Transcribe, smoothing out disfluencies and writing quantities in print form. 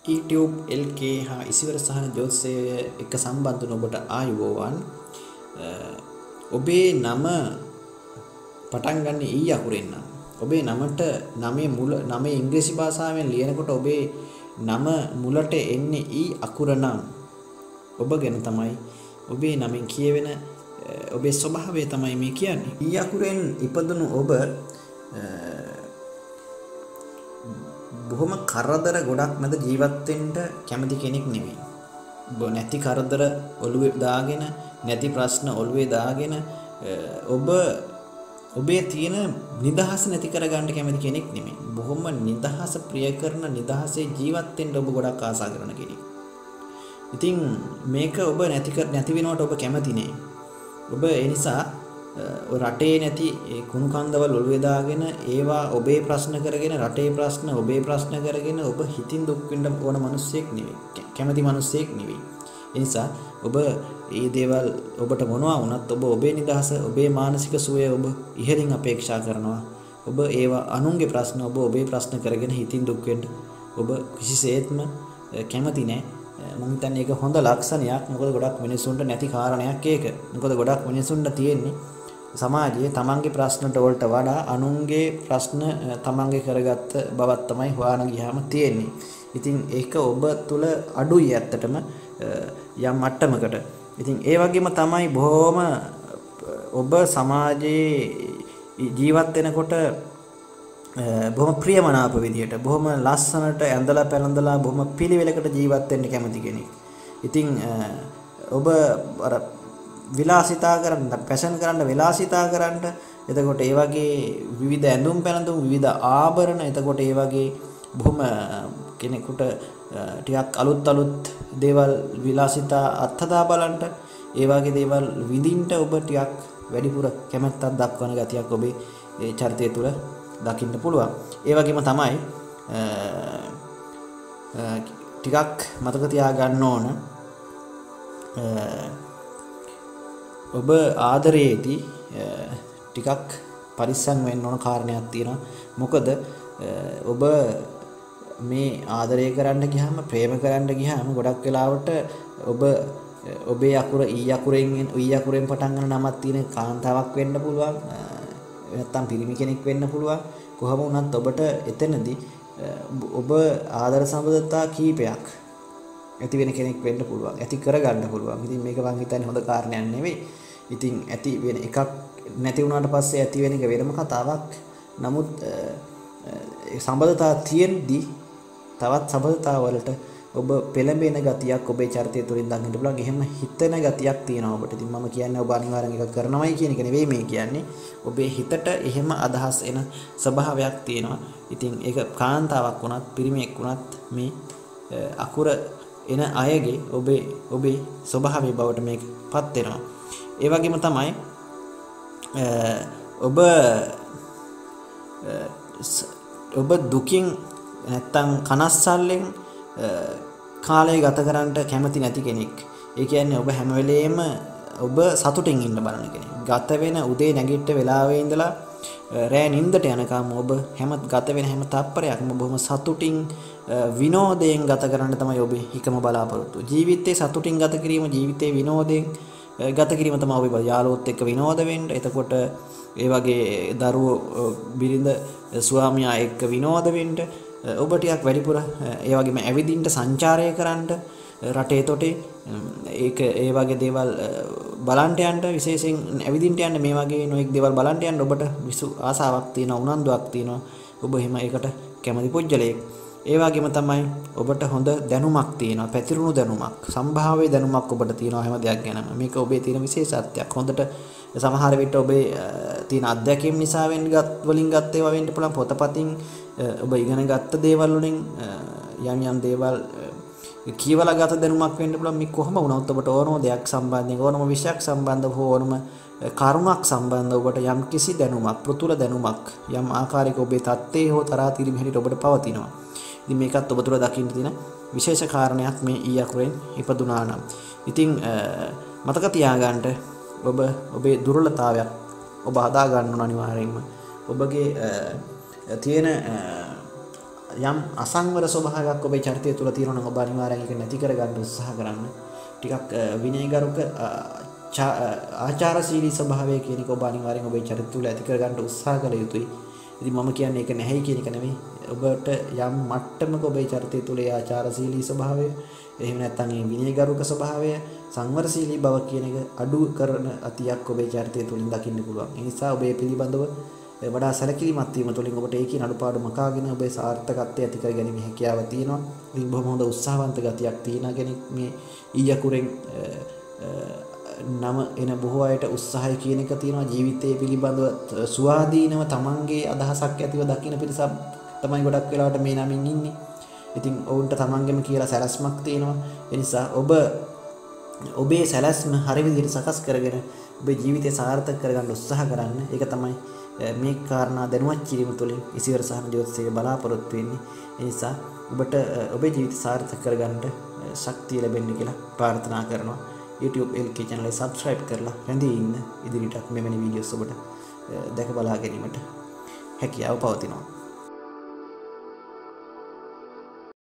YouTube LK හා ඉසිවර සහන ජෝත්සය එක සම්බන්ධ වන ඔබට ආයුබෝවන්. ඔබේ නම පටන් ගන්න ඊ අකුරෙන් නම් ඔබේ නමට නමේ ඉංග්‍රීසි භාෂාවෙන් ලියනකොට ඔබේ නම මුලට එන්නේ ඊ අකුර නම් ඔබ ගැන තමයි ඔබේ නමින් කියවෙන ඔබේ ස්වභාවය තමයි මේ කියන්නේ. ඊ අකුරෙන් ඉපදුණු ඔබ බොහොම කරදර ගොඩක් මැද ජීවත් වෙන්න කැමති කෙනෙක් නෙමෙයි. ඔබ නැති කරදර ඔළුවේ දාගෙන නැති ප්‍රශ්න ඔළුවේ දාගෙන ඔබ ඔබේ තියෙන නිදහස නැති කරගන්න කැමති කෙනෙක් නෙමෙයි. බොහොම නිදහස ප්‍රිය කරන නිදහසේ ජීවත් වෙන්න ඔබ ගොඩක් ආසා කරන කෙනෙක්. ඉතින් මේක ඔබ නැති වෙනවට ඔබ කැමති නෑ. ඔබ ඒ නිසා රටේ නැති කුණු කන්දවල ඔළුවේ දාගෙන ඒවා ඔබේ ප්‍රශ්න කරගෙන රටේ ප්‍රශ්න ඔබේ ප්‍රශ්න කරගෙන ඔබ හිතින් දුක් වෙන්න ඕන මිනිස්සෙක් නෙවෙයි. කැමති මිනිස්සෙක් නෙවෙයි. ඒ නිසා ඔබ මේ දේවල් ඔබට මොනවා වුණත් ඔබ ඔබේ නිදහස ඔබේ මානසික සුවය ඔබ ඉහළින් අපේක්ෂා කරනවා. ඔබ ඒවා අනුන්ගේ ප්‍රශ්න ඔබ ඔබේ ප්‍රශ්න කරගෙන හිතින් දුක් වෙන්න ඔබ කිසිසේත්ම කැමති නෑ. මම හිතන්නේ ඒක හොඳ ලක්ෂණයක්. මොකද ගොඩක් මිනිසුන්ට නැති කාරණයක් ඒක. මොකද ගොඩක් මිනිසුන්ට තියෙන්නේ සමාජයේ තමන්ගේ ප්‍රශ්නට වලට වඩා අනුන්ගේ ප්‍රශ්න තමන්ගේ කරගත්ත බවක් තමයි හොයාන ගියාම තියෙන්නේ. ඉතින් ඒක ඔබ තුල අඩුයි ඇත්තටම යම් මට්ටමකට. ඉතින් ඒ වගේම තමයි බොහොම ඔබ සමාජයේ ජීවත් වෙනකොට බොහොම ප්‍රියමනාප විදියට බොහොම ලස්සනට ඇඳලා පැළඳලා බොහොම පිළිවෙලකට ජීවත් වෙන්න කැමති කෙනෙක්. ඉතින් ඔබ අර විලාසිතා කරන්න පැෂන් කරන්න විලාසිතා කරන්න එතකොට ඒ වගේ විවිධ ඇඳුම් පැළඳුම් විවිධ ආභරණ එතකොට ඒ වගේ බොහොම කෙනෙකුට ටිකක් අලුත් දේවල් විලාසිතා අත්හදා බලන්න ඒ වගේ දේවල් විඳින්න ඔබ ටිකක් වැඩිපුර කැමැත්තක් දක්වන ගතියක් ඔබේ ඒ චරිතය තුළ දකින්න පුළුවන්. ඒ වගේම තමයි ටිකක් මතක තියාගන්න ඕන ඔබ ආදරයේදී ටිකක් පරිස්සම් වෙන්න ඕන කාරණයක් තියෙනවා. මොකද ඔබ මේ ආදරය කරන්න ගියාම ප්‍රේම කරන්න ගියාම ගොඩක් වෙලාවට ඔබ ඔබේ අකුර ඊ අකුරෙන් පටන් ගන්න නමක් තියෙන කාන්තාවක් වෙන්න පුළුවන්. නැත්තම් පිරිමි කෙනෙක් වෙන්න පුළුවන්. කොහොම වුණත් ඔබට එතනදී ඔබ ආදර සම්බන්ධතා කීපයක් ඇති වෙන කෙනෙක් වෙන්න පුළුවන්. ඇති කරගන්න පුළුවන්. ඉතින් මේක මං හිතන්නේ හොඳ කාරණයක් නෙවෙයි. ඉතින් ඇති වෙන එකක් නැති වුණාට පස්සේ ඇති වෙන එක වෙනම කතාවක්. නමුත් සම්බන්ධතා තියෙද්දී තවත් සම්බන්ධතා වලට ඔබ පෙළඹෙන ගතියක් ඔබේ චරිතය තුළින් දකින්න පුළුවන්. එහෙම හිතන ගතියක් තියෙනවා ඔබට. ඉතින් මම කියන්නේ ඔබ අනිවාර්යෙන් එක කරනවයි කියන එක නෙවෙයි මේ කියන්නේ. ඔබේ හිතට එහෙම අදහස් එන ස්වභාවයක් තියෙනවා. ඉතින් ඒක කාන්තාවක් වුණත් පිරිමියෙක් වුණත් මේ අකුර එන අයගේ ඔබේ ස්වභාවය බවට මේකපත් වෙනවා. ඒ වගේම තමයි ඔබ දුකින් නැත්තම් කනස්සල්ලෙන් කාලය ගත කරන්න කැමති නැති කෙනෙක්. ඒ කියන්නේ ඔබ හැම වෙලේම ඔබ සතුටින් ඉන්න බලන කෙනෙක්. ගත වෙන උදේ නැගිට වෙලාවේ ඉඳලා රෑ නිින්දට යනකම් ඔබ ගත වෙන හැම තප්පරයක්ම බොහොම සතුටින් විනෝදයෙන් ගත කරන්න තමයි ඔබේ හිකම බලාපොරොත්තු. ජීවිතේ සතුටින් ගත කිරීම ජීවිතේ විනෝදයෙන් ගත කිරීම තමයි ඔබේ යාළුවොත් එක්ක විනෝද වෙන්න. එතකොට ඒ වගේ දරුවෝ බිරිඳ ස්වාමියා එක්ක විනෝද වෙන්න ඔබ ටිකක් වැඩිපුර ඒ වගේම ඇවිදින්න සංචාරය කරන්න රටේ තොටේ ඒක ඒ වගේ දේවල් බලන්න යන්න විශේෂයෙන් ඇවිදින්න යන්න මේ වගේ නොඑක් දේවල් බලන්න යන්න ඔබට විසු ආසාවක් තියෙනවා උනන්දුවක් තියෙනවා. ඔබ එහෙම ඒකට කැමති පුජ්‍යලයක්. ඒ වගේම තමයි ඔබට හොඳ දැනුමක් තියෙනවා. පැතිරුණු දැනුමක් සම්භාව්‍ය දැනුමක් ඔබට තියෙනවා හැම දෙයක් ගැනම. මේක ඔබේ තියෙන විශේෂත්වයක්. හොඳට සමහර විට ඔබේ තියෙන අත්දැකීම් නිසා වලින් ගත්ත ඒවා වෙන්න පුළුවන්. පොතපතින් ඔබ ඉගෙන ගත්ත දේවල් වලින් යම් දේවල් කියවලා ගත දැනුමක් වෙන්න පුළුවන්. මේ කොහොම වුණත් ඔබට ඕනම දෙයක් සම්බන්ධයෙන් ඕනම විෂයක් සම්බන්ධව හෝ ඕනම කරුණක් සම්බන්ධව ඔබට යම් කිසි දැනුමක් පෘතුල දැනුමක් යම් ආකාරයක ඔබේ தත්තේ හෝ තරාතිරි මෙහෙට ඔබට පවතිනවා. ඉතින් මේකත් ඔබ තුළ දකින්න තියෙන විශේෂ කාරණයක් මේ ඊ අකුරෙන් ඉපදුනා නම්. ඉතින් මතක තියාගන්න ඔබේ දුර්වලතාවයක් ඔබ හදා ගන්න ඕන අනිවාර්යයෙන්ම. ඔබගේ තියෙන යම් අසංවර ස්වභාවයක් ඔබේ චරිතය තුළ තියෙනවා නම් ඔබ අනිවාර්යෙන් ඒක නැති කරගන්න උත්සාහ කරන්න. ටිකක් විනයගරුක ආචාරශීලී ස්වභාවය කියන එක ඔබ අනිවාර්යෙන් ඔබේ චරිතය තුළ ඇති කරගන්න උත්සාහ කළ යුතුයි. ඉතින් මම කියන්නේ ඒක නැහැයි කියන එක නෙමෙයි. ඔබට යම් මට්ටමක ඔබේ චරිතය තුළ ඒ ආචාරශීලී ස්වභාවය, එහෙම නැත්නම් ඒ විනයගරුක ස්වභාවය, සංවරශීලී බව කියන එක අඩු කරන අතියක් ඔබේ චරිතය තුළින් දකින්න පුළුවන්. ඒ නිසා ඔබේ පිළිබඳව වඩා සැලකිලිමත් වීම තුළින් ඔබට ඒකේ අඩුපාඩු මකාගෙන ඔබේ සාර්ථකත්වය ඇති කර ගැනීමේ හැකියාව තියෙනවා. ඉතින් බොහොම හොඳ උත්සාහවන්ත ගතියක් තියෙන කෙනෙක් මේ ඊයකුරෙන් නම එන බොහෝ අයට උත්සාහය කියන එක තියෙනවා. ජීවිතයේ පිළිබඳව ස්වාධීනව තමන්ගේ අදහසක් ඇතිව දකින්න පිරිසක් තමයි ගොඩක් වෙලාවට මේ නමින් ඉන්නේ. ඉතින් ඔවුන්ට තමන්ගෙම කියලා සැලැස්මක් තියෙනවා. ඒ නිසා ඔබේ සැලැස්ම හරි විදිහට සකස් කරගෙන ඔබේ ජීවිතය සාර්ථක කරගන්න උත්සාහ කරන්න. ඒක තමයි මේ කාරණා දැනුවත් කිරීම තුළින් ඉසිවර සහන ජ්‍යොතිෂයේ බලාපොරොත්තු වෙන්නේ. ඒ නිසා ඔබට ඔබේ ජීවිතය සාර්ථක කරගන්න ශක්තිය ලැබෙන්න කියලා ප්‍රාර්ථනා කරනවා. YouTube LK channel එක subscribe කරලා රැඳී ඉන්න. ඉදිරියටත් මෙවැනි වීඩියෝස් ඔබට දැක බලා ගැනීමට හැකියාව පවතිනවා.